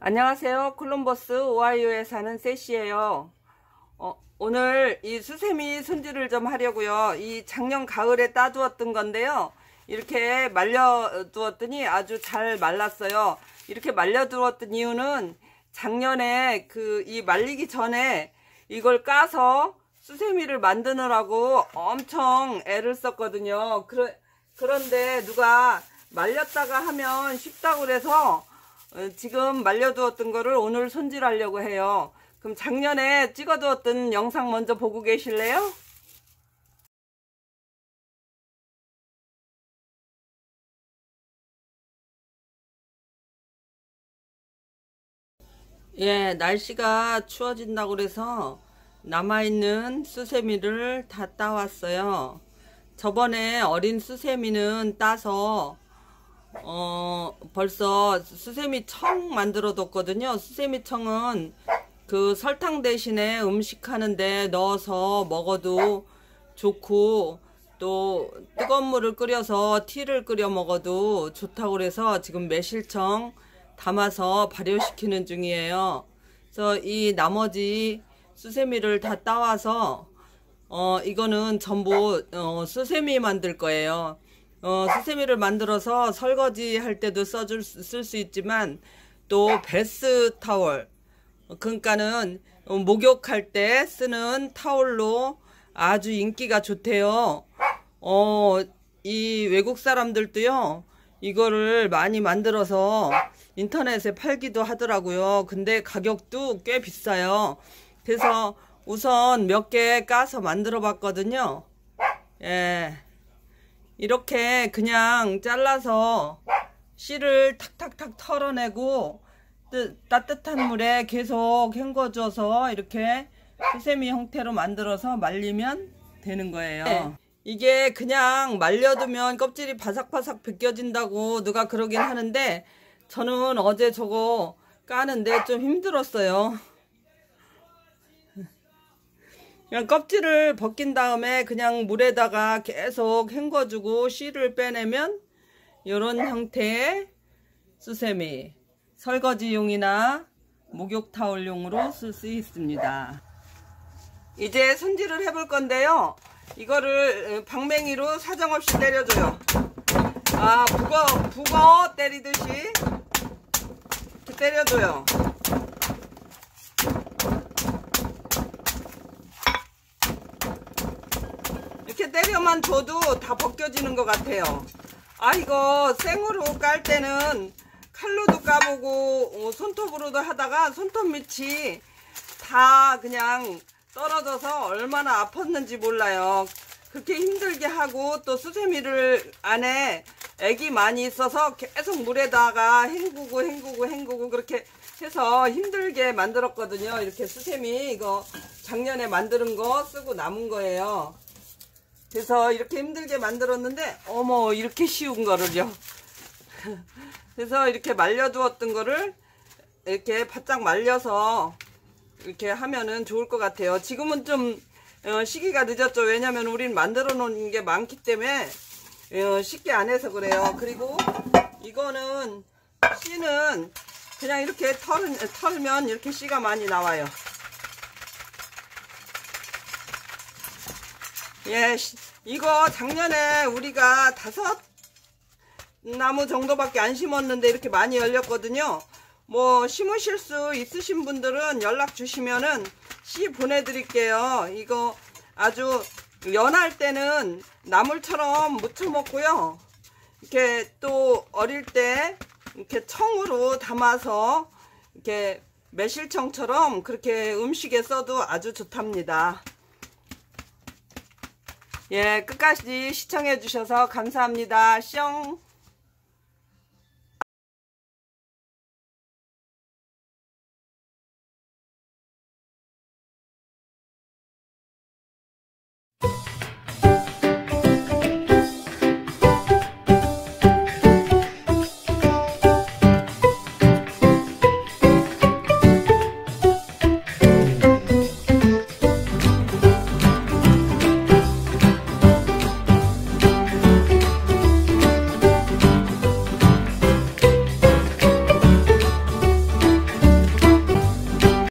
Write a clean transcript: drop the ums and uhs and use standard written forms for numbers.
안녕하세요. 콜럼버스 오하이오에 사는 세시예요. 오늘 이 수세미 손질을 좀 하려고요. 이 작년 가을에 따두었던 건데요. 이렇게 말려두었더니 아주 잘 말랐어요. 이렇게 말려두었던 이유는 작년에 이 말리기 전에 이걸 까서 수세미를 만드느라고 엄청 애를 썼거든요. 그런데 누가 말렸다가 하면 쉽다고 그래서 지금 말려두었던 거를 오늘 손질하려고 해요. 그럼 작년에 찍어두었던 영상 먼저 보고 계실래요? 예, 날씨가 추워진다고 그래서 남아있는 수세미를 다 따왔어요. 저번에 어린 수세미는 따서 벌써 수세미청 만들어 뒀거든요. 수세미청은 그 설탕 대신에 음식 하는데 넣어서 먹어도 좋고, 또 뜨거운 물을 끓여서 티를 끓여 먹어도 좋다고 그래서 지금 매실청 담아서 발효시키는 중이에요. 그래서 이 나머지 수세미를 다 따와서 이거는 전부 수세미 만들 거예요. 수세미를 만들어서 설거지 할 때도 쓸 수 있지만, 또 베스 타월, 그러니까는 목욕할 때 쓰는 타월로 아주 인기가 좋대요. 이 외국 사람들도요, 이거를 많이 만들어서 인터넷에 팔기도 하더라고요. 근데 가격도 꽤 비싸요. 그래서 우선 몇 개 까서 만들어 봤거든요. 예. 이렇게 그냥 잘라서 씨를 탁탁탁 털어내고 따뜻한 물에 계속 헹궈줘서 이렇게 수세미 형태로 만들어서 말리면 되는 거예요. 네. 이게 그냥 말려두면 껍질이 바삭바삭 벗겨진다고 누가 그러긴 하는데, 저는 어제 저거 까는데 좀 힘들었어요. 그냥 껍질을 벗긴 다음에 그냥 물에다가 계속 헹궈주고 씨를 빼내면 이런 형태의 수세미, 설거지용이나 목욕타올용으로 쓸 수 있습니다. 이제 손질을 해볼 건데요. 이거를 방맹이로 사정없이 때려줘요. 북어 때리듯이 이렇게 때려줘요. 이렇게 때려만 줘도 다 벗겨지는 것 같아요. 이거 생으로 깔 때는 칼로도 까보고 손톱으로도 하다가 손톱 밑이 다 그냥 떨어져서 얼마나 아팠는지 몰라요. 그렇게 힘들게 하고, 또 수세미를 안에 액이 많이 있어서 계속 물에다가 헹구고 그렇게 해서 힘들게 만들었거든요. 이렇게 수세미 이거 작년에 만드는 거 쓰고 남은 거예요. 그래서 이렇게 힘들게 만들었는데 어머, 이렇게 쉬운 거를요. 그래서 이렇게 말려두었던 거를 이렇게 바짝 말려서 이렇게 하면은 좋을 것 같아요. 지금은 좀 시기가 늦었죠. 왜냐면 우린 만들어 놓은 게 많기 때문에 쉽게 안 해서 그래요. 그리고 이거는 씨는 그냥 이렇게 털면 이렇게 씨가 많이 나와요. 예, 이거 작년에 우리가 5나무 정도밖에 안 심었는데 이렇게 많이 열렸거든요. 뭐 심으실 수 있으신 분들은 연락 주시면은 씨 보내드릴게요. 이거 아주 연할 때는 나물처럼 무쳐 먹고요. 이렇게 또 어릴 때 이렇게 청으로 담아서 이렇게 매실청처럼 그렇게 음식에 써도 아주 좋답니다. 예, 끝까지 시청해 주셔서 감사합니다. 뿅.